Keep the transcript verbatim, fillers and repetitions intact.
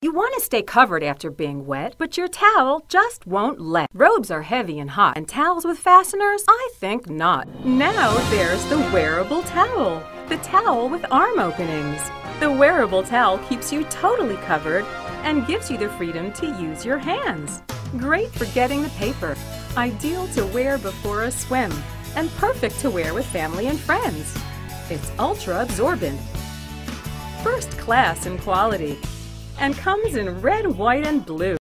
You want to stay covered after being wet, but your towel just won't let. Robes are heavy and hot, and towels with fasteners? I think not. Now there's the wearable towel, the towel with arm openings. The wearable towel keeps you totally covered and gives you the freedom to use your hands. Great for getting the paper, ideal to wear before a swim, and perfect to wear with family and friends. It's ultra-absorbent, first class in quality, and comes in red, white, and blue.